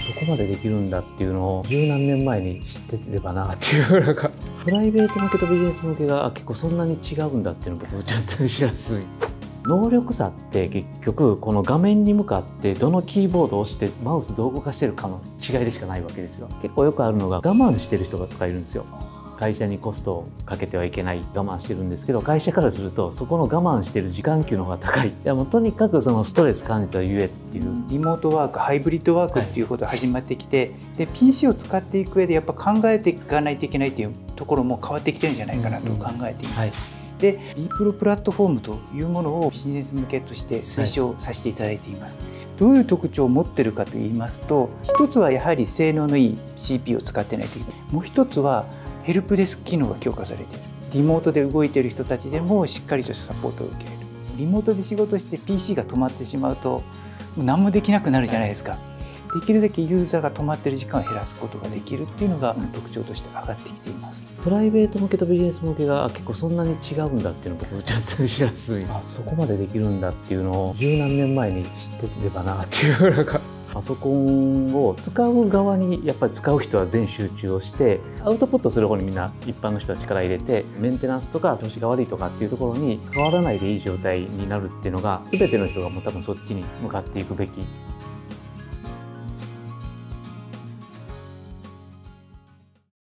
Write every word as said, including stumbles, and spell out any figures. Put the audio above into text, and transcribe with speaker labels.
Speaker 1: そこまでできるんだっていうのを十何年前に知ってればなっていうなんかプライベート向けとビジネス向けが結構そんなに違うんだっていうのを僕ちょっと知らずに。能力差って結局この画面に向かってどのキーボードを押してマウスどう動かしてるかの違いでしかないわけですよ。結構よくあるのが我慢してる人とかいるんですよ。会社にコストをかけてはいけない我慢してるんですけど、会社からするとそこの我慢してる時間給の方が高い。いやもうとにかくそのストレス感じたゆえっていう。
Speaker 2: リモートワーク、ハイブリッドワークっていうことが始まってきて、はい、で ピーシー を使っていく上でやっぱ考えていかないといけないっていうところも変わってきてるんじゃないかなと考えています。うんうんはいで ビープロ プラットフォームというものをビジネス向けとして推奨させていただいています、はい、どういう特徴を持っているかといいますと、一つはやはり性能のいい シーピーユー を使ってないといけない。もう一つはヘルプデスク機能が強化されている。リモートで動いている人たちでもしっかりとしたサポートを受けれる。リモートで仕事して ピーシー が止まってしまうと何もできなくなるじゃないですか、はい、できるだけユーザーが止まっている時間を減らすことができるっていうのが特徴として上がってきています。
Speaker 1: プライベート向けとビジネス向けが結構そんなに違うんだっていうのを僕ちょっと知らずに、あそこまでできるんだっていうのを十何年前に知ってればなっていうなんかパソコンを使う側にやっぱり使う人は全集中をしてアウトプットする方にみんな一般の人は力入れて、メンテナンスとか調子が悪いとかっていうところに変わらないでいい状態になるっていうのが全ての人がもう多分そっちに向かっていくべき